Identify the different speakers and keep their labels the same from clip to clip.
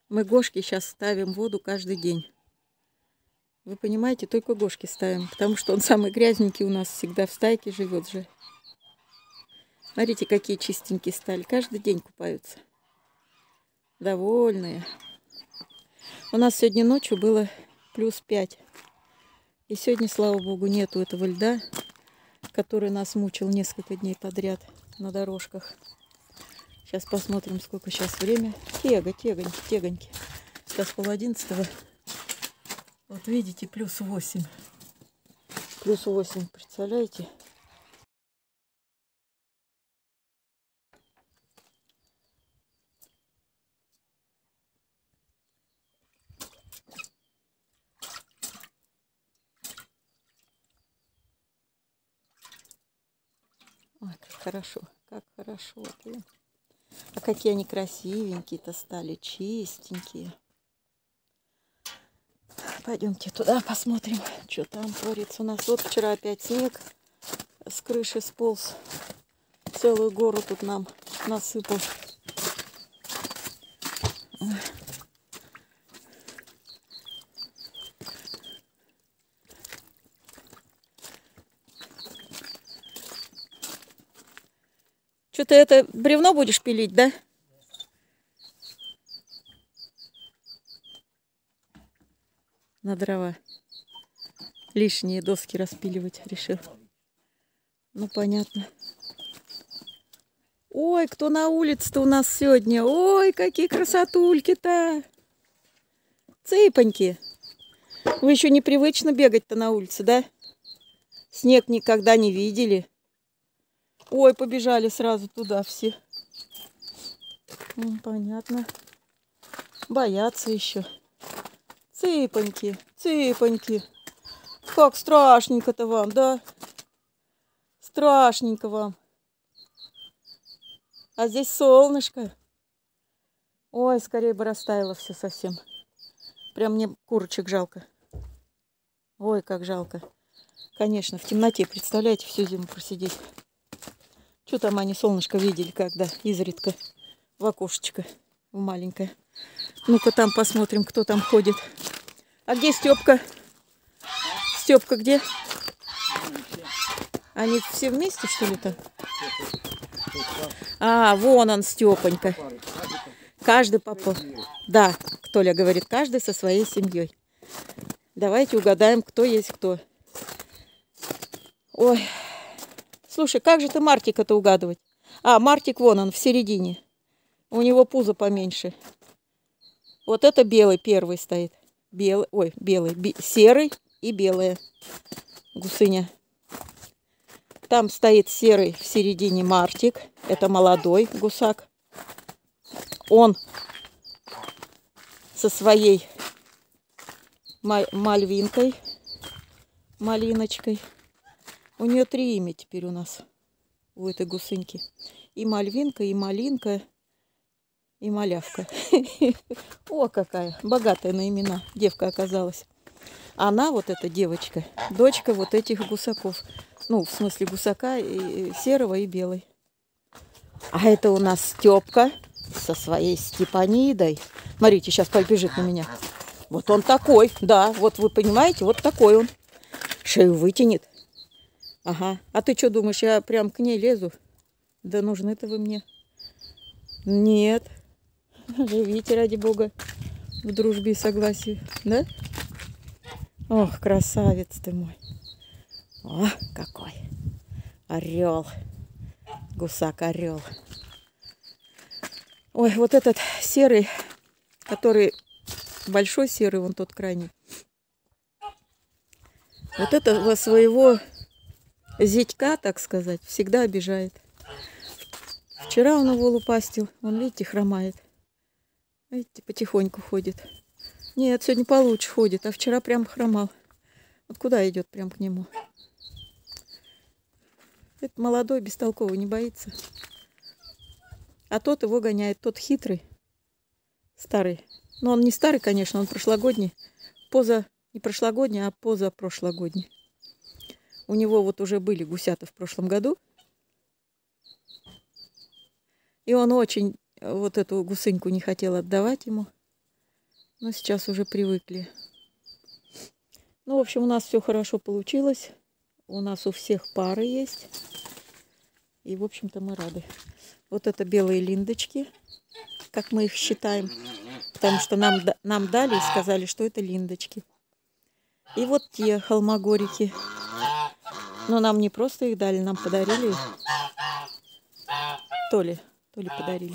Speaker 1: Мы Гошке сейчас ставим воду каждый день. Вы понимаете, только Гошке ставим, потому что он самый грязненький у нас всегда в стайке живет же. Смотрите, какие чистенькие стали. Каждый день купаются. Довольные. У нас сегодня ночью было +5. И сегодня, слава богу, нету этого льда, который нас мучил несколько дней подряд на дорожках. Сейчас посмотрим, сколько сейчас время. Тегоньки. Сейчас 10:30. Вот видите, +8. +8, представляете? Ой, как хорошо, как хорошо. Блин. А какие они красивенькие-то стали, чистенькие. Пойдемте туда посмотрим, что там творится у нас. Вот вчера опять снег с крыши сполз. Целую гору тут нам насыпал. Что ты это бревно будешь пилить, да? На дрова. Лишние доски распиливать решил. Ну, понятно. Ой, кто на улице-то у нас сегодня? Ой, какие красотульки-то! Цыпоньки! Вы еще непривычно бегать-то на улице, да? Снег никогда не видели. Ой, побежали сразу туда все. Понятно. Боятся еще. Цыпоньки, цыпоньки. Как страшненько-то вам, да? Страшненько вам. А здесь солнышко. Ой, скорее бы растаяло все совсем. Прям мне курочек жалко. Ой, как жалко. Конечно, в темноте, представляете, всю зиму просидеть. Что там они солнышко видели, когда изредка в окошечко в маленькое. Ну-ка там посмотрим, кто там ходит. А где Степка? Степка где? Они все вместе, что ли-то? А, вон он, Степонька. Каждый попал. Да, Толя говорит, каждый со своей семьей. Давайте угадаем, кто есть кто. Ой. Слушай, как же ты Мартика-то угадывать? А, Мартик вон он, в середине. У него пузо поменьше. Вот это белый первый стоит. Белый, ой, белый, серый и белая гусыня. Там стоит серый в середине Мартик. Это молодой гусак. Он со своей мальвинкой, малиночкой. У нее 3 имя теперь у нас, у этой гусыньки. И мальвинка, и малинка, и малявка. О, какая богатая на имена девка оказалась. Она, вот эта девочка, дочка вот этих гусаков. Ну, в смысле гусака, и серого, и белой. А это у нас Степка со своей Степанидой. Смотрите, сейчас побежит на меня. Вот он такой, да, вот вы понимаете, вот такой он. Шею вытянет. Ага. А ты что думаешь, я прям к ней лезу? Да нужны-то вы мне. Нет. Живите, ради бога, в дружбе и согласии. Да? Ох, красавец ты мой. О, какой. Орел. Гусак-орел. Ой, вот этот серый, который большой серый, вон тот крайний. Вот этого своего зятька, так сказать, всегда обижает. Вчера он его лупастил. Он, видите, хромает. Видите, потихоньку ходит. Нет, сегодня получше ходит, а вчера прям хромал. Вот куда идет прям к нему? Этот молодой, бестолковый, не боится. А тот его гоняет, тот хитрый, старый. Но он не старый, конечно, он прошлогодний. Не прошлогодний, а позапрошлогодний. У него вот уже были гусята в прошлом году. И он очень вот эту гусыньку не хотел отдавать ему. Но сейчас уже привыкли. Ну, в общем, у нас все хорошо получилось. У нас у всех пары есть. И, в общем-то, мы рады. Вот это белые линдочки, как мы их считаем. Потому что нам дали и сказали, что это линдочки. И вот те холмогорики. Но нам не просто их дали, нам подарили. То ли подарили.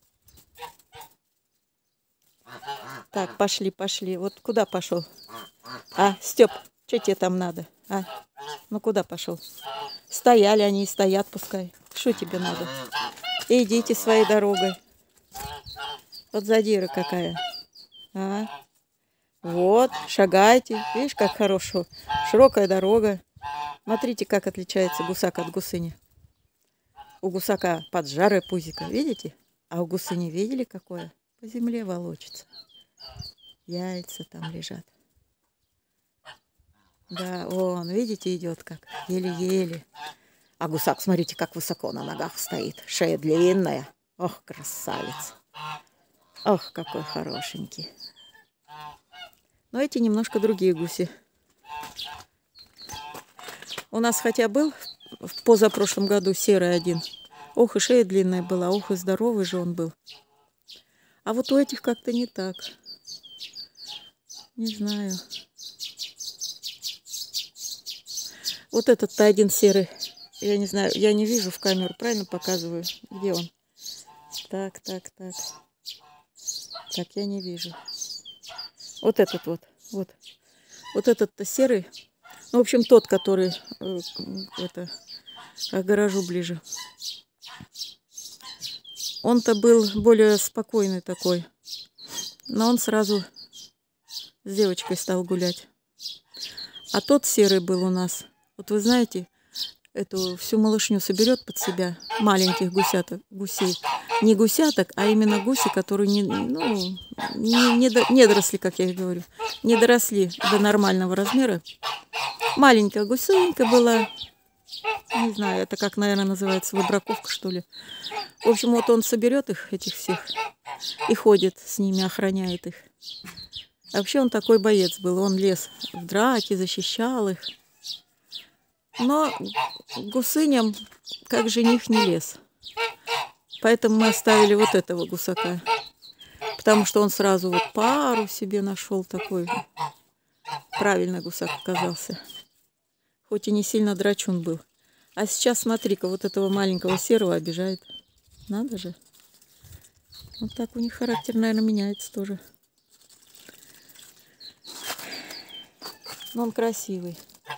Speaker 1: Так, пошли, пошли. Вот куда пошел? А, Степ, что тебе там надо? А, ну куда пошел? Стояли они и стоят, пускай. Что тебе надо? Идите своей дорогой. Вот задира какая. А? Вот, шагайте. Видишь, как хорошо. Широкая дорога. Смотрите, как отличается гусак от гусыни. У гусака поджарое пузико, видите? А у гусыни видели какое? По земле волочится. Яйца там лежат. Да, вон, видите, идет как. Еле-еле. А гусак, смотрите, как высоко на ногах стоит. Шея длинная. Ох, красавец. Ох, какой хорошенький. Но эти немножко другие гуси. У нас хотя был в позапрошлом году серый один. Ох, и шея длинная была, ох, и здоровый же он был. А вот у этих как-то не так. Не знаю. Вот этот-то один серый. Я не знаю, я не вижу в камеру, правильно показываю? Где он? Так. Так, я не вижу. Вот этот вот. Вот этот-то серый. Ну, в общем, тот, который к гаражу ближе. Он-то был более спокойный такой. Но он сразу с девочкой стал гулять. А тот серый был у нас. Вот вы знаете, эту всю малышню соберет под себя, маленьких гусей. Не гусяток, а именно гуси, которые недоросли, как я и говорю. Не доросли до нормального размера. Маленькая гусенька была. Не знаю, это как, наверное, называется, выбраковка, что ли. В общем, вот он соберет их, этих всех, и ходит с ними, охраняет их. А вообще он такой боец был. Он лез в драки, защищал их. Но гусыням как жених не лез. Поэтому мы оставили вот этого гусака. Потому что он сразу вот пару себе нашел такой. Правильный гусак оказался. Хоть и не сильно драчун был. А сейчас смотри-ка, вот этого маленького серого обижает. Надо же. Вот так у них характер, наверное, меняется тоже. Но он красивый.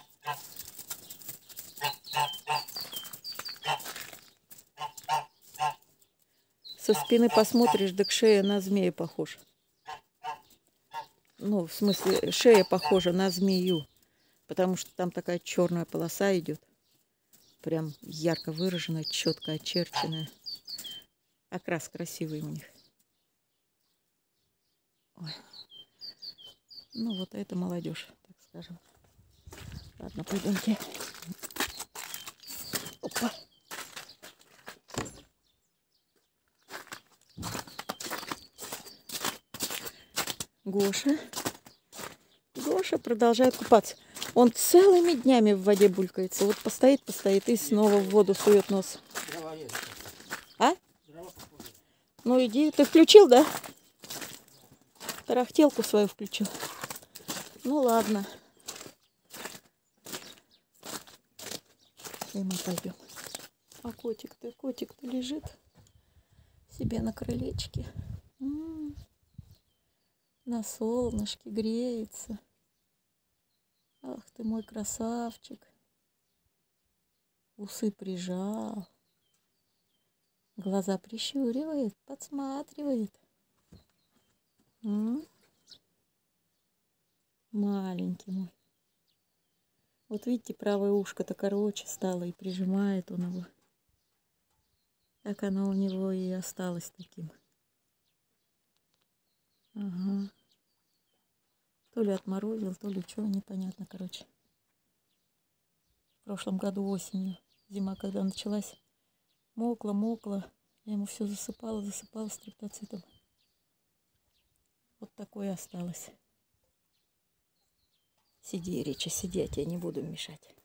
Speaker 1: Со спины посмотришь, да к шее на змея похож. Ну, в смысле, шея похожа на змею. Потому что там такая черная полоса идет. Прям ярко выраженная, четко очерченная. Окрас красивый у них. Ой. Ну, вот это молодежь, так скажем. Ладно, пойдемте. Опа. Гоша продолжает купаться. Он целыми днями в воде булькается. Вот постоит и снова в воду сует нос. А? Ну иди. Ты включил, да? Тарахтелку свою включил. Ну ладно. И мы пойдем. А котик-то лежит себе на крылечке. На солнышке греется. Ах ты мой красавчик. Усы прижал. Глаза прищуривает, подсматривает. Маленький мой. Вот видите, правое ушко-то короче стало и прижимает он его. Так оно у него и осталось таким. Ага. То ли отморозил, то ли что, непонятно, короче. В прошлом году осенью, зима когда началась, мокло. Я ему все засыпала стриптоцитом. Вот такое осталось. Сиди, Речи, сиди, я тебе не буду мешать.